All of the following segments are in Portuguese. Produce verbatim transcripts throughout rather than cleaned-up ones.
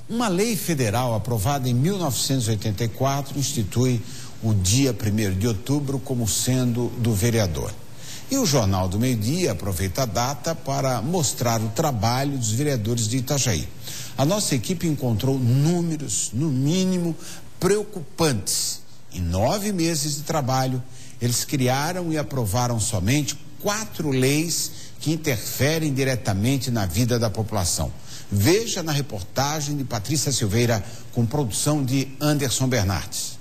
Uma lei federal aprovada em mil novecentos e oitenta e quatro institui o dia primeiro de outubro como sendo do vereador. E o Jornal do Meio-Dia aproveita a data para mostrar o trabalho dos vereadores de Itajaí. A nossa equipe encontrou números, no mínimo, preocupantes. Em nove meses de trabalho, eles criaram e aprovaram somente quatro leis que interferem diretamente na vida da população. Veja na reportagem de Patrícia Silveira, com produção de Anderson Bernardes.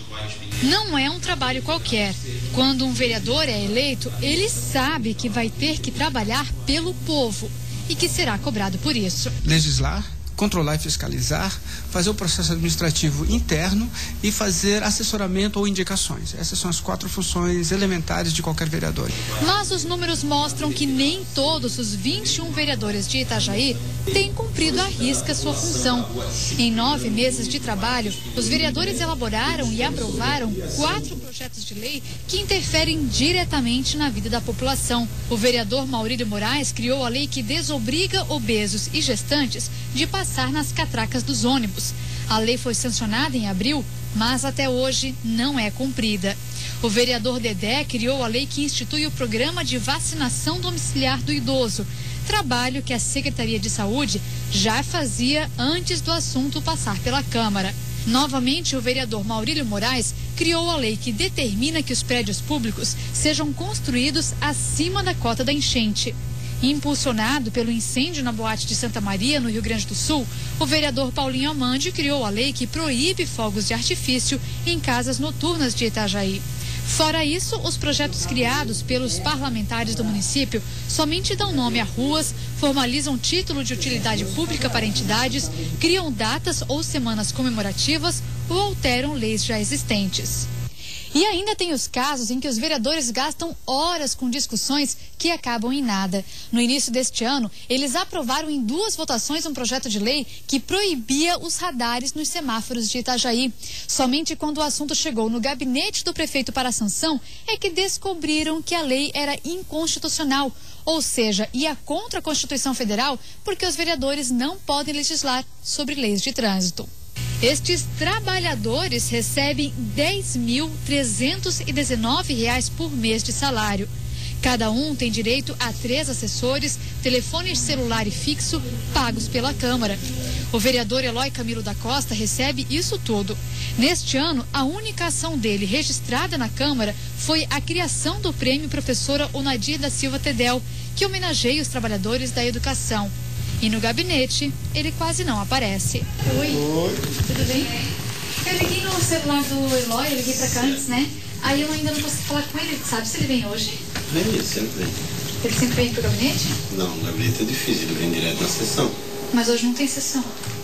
Não é um trabalho qualquer. Quando um vereador é eleito, ele sabe que vai ter que trabalhar pelo povo e que será cobrado por isso. Legislar, controlar e fiscalizar, fazer o processo administrativo interno e fazer assessoramento ou indicações. Essas são as quatro funções elementares de qualquer vereador. Mas os números mostram que nem todos os vinte e um vereadores de Itajaí têm cumprido à risca sua função. Em nove meses de trabalho, os vereadores elaboraram e aprovaram quatro projetos de lei que interferem diretamente na vida da população. O vereador Maurílio Moraes criou a lei que desobriga obesos e gestantes de passar nas catracas dos ônibus. A lei foi sancionada em abril, mas até hoje não é cumprida. O vereador Dedé criou a lei que institui o programa de vacinação domiciliar do idoso, trabalho que a Secretaria de Saúde já fazia antes do assunto passar pela Câmara. Novamente, o vereador Maurílio Moraes criou a lei que determina que os prédios públicos sejam construídos acima da cota da enchente. Impulsionado pelo incêndio na Boate de Santa Maria, no Rio Grande do Sul, o vereador Paulinho Amandi criou a lei que proíbe fogos de artifício em casas noturnas de Itajaí. Fora isso, os projetos criados pelos parlamentares do município somente dão nome a ruas, formalizam título de utilidade pública para entidades, criam datas ou semanas comemorativas ou alteram leis já existentes. E ainda tem os casos em que os vereadores gastam horas com discussões que acabam em nada. No início deste ano, eles aprovaram em duas votações um projeto de lei que proibia os radares nos semáforos de Itajaí. Somente quando o assunto chegou no gabinete do prefeito para a sanção é que descobriram que a lei era inconstitucional, ou seja, ia contra a Constituição Federal, porque os vereadores não podem legislar sobre leis de trânsito. Estes trabalhadores recebem dez mil trezentos e dezenove reais por mês de salário. Cada um tem direito a três assessores, telefone celular e fixo, pagos pela Câmara. O vereador Eloy Camilo da Costa recebe isso tudo. Neste ano, a única ação dele registrada na Câmara foi a criação do prêmio Professora Onadir da Silva Tedel, que homenageia os trabalhadores da educação. E no gabinete, ele quase não aparece. Oi. Oi. Tudo bem? Eu liguei no celular do Eloy, eu liguei pra cá antes, né? Aí eu ainda não consegui falar com ele. Sabe se ele vem hoje? Vem, ele sempre vem. Ele sempre vem pro gabinete? Não, o gabinete é difícil, ele vem direto na sessão. Mas hoje não tem sessão.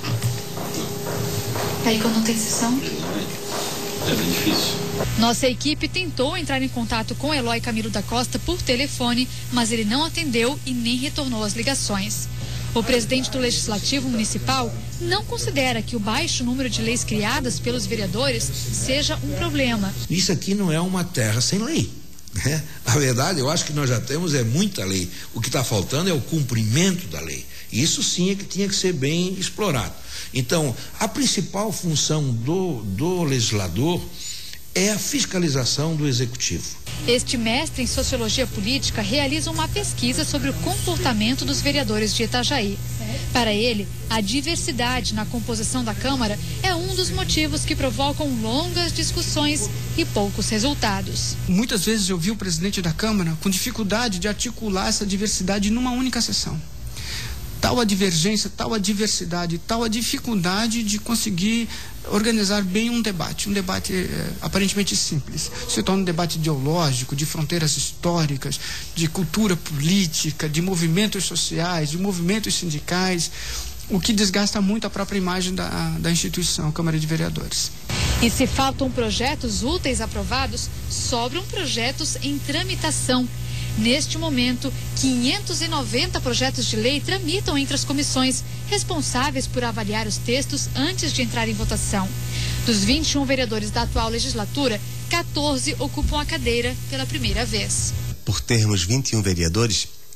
Não. Aí quando não tem sessão? Ele não vem. É bem difícil. Nossa equipe tentou entrar em contato com Eloy Camilo da Costa por telefone, mas ele não atendeu e nem retornou as ligações. O presidente do Legislativo Municipal não considera que o baixo número de leis criadas pelos vereadores seja um problema. Isso aqui não é uma terra sem lei, né? A verdade, eu acho que nós já temos é muita lei. O que está faltando é o cumprimento da lei. Isso sim é que tinha que ser bem explorado. Então, a principal função do, do legislador é a fiscalização do executivo. Este mestre em sociologia política realiza uma pesquisa sobre o comportamento dos vereadores de Itajaí. Para ele, a diversidade na composição da Câmara é um dos motivos que provocam longas discussões e poucos resultados. Muitas vezes eu vi o presidente da Câmara com dificuldade de articular essa diversidade numa única sessão. Tal a divergência, tal a diversidade, tal a dificuldade de conseguir organizar bem um debate, um debate é, aparentemente simples. Se torna um debate ideológico, de fronteiras históricas, de cultura política, de movimentos sociais, de movimentos sindicais, o que desgasta muito a própria imagem da, da instituição, Câmara de Vereadores. E se faltam projetos úteis aprovados, sobram projetos em tramitação. Neste momento, quinhentos e noventa projetos de lei tramitam entre as comissões responsáveis por avaliar os textos antes de entrar em votação. Dos vinte e um vereadores da atual legislatura, quatorze ocupam a cadeira pela primeira vez. Por termos vinte e um vereadores,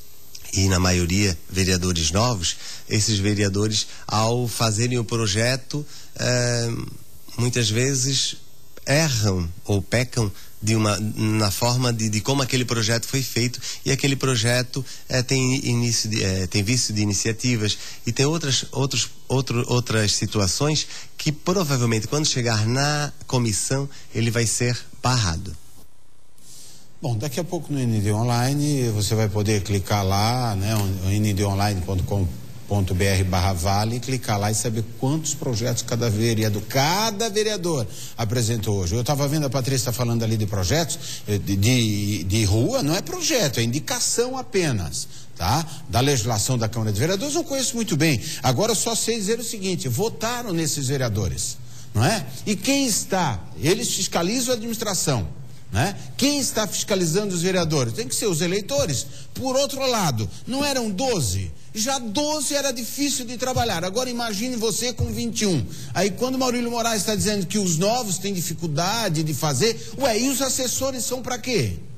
e na maioria vereadores novos, esses vereadores, ao fazerem o projeto, eh, muitas vezes erram ou pecam de uma, na forma de, de como aquele projeto foi feito, e aquele projeto eh, tem, início de, eh, tem vício de iniciativas e tem outras, outros, outro, outras situações que provavelmente quando chegar na comissão ele vai ser barrado. Bom, daqui a pouco no N D Online você vai poder clicar lá, né, n d online ponto com ponto b r barra vale, clicar lá e saber quantos projetos cada vereador, cada vereador apresentou hoje. Eu estava vendo a Patrícia falando ali de projetos de, de, de rua, não é projeto, é indicação apenas, tá? Da legislação da Câmara de Vereadores eu conheço muito bem. Agora eu só sei dizer o seguinte: votaram nesses vereadores, não é? E quem está? Eles fiscalizam a administração. Né? Quem está fiscalizando os vereadores? Tem que ser os eleitores. Por outro lado, não eram doze? Já doze era difícil de trabalhar. Agora imagine você com vinte e um. Aí quando o Maurílio Moraes está dizendo que os novos têm dificuldade de fazer, ué, e os assessores são para quê?